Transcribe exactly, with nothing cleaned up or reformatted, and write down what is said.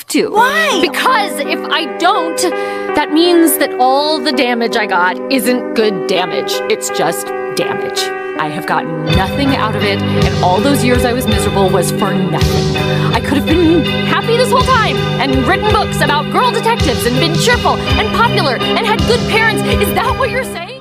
to. Why? Because if I don't, that means that all the damage I got isn't good damage. It's just damage. I have gotten nothing out of it, and all those years I was miserable was for nothing. I could have been happy this whole time, and written books about girl detectives, and been cheerful, and popular, and had good parents. Is that what you're saying?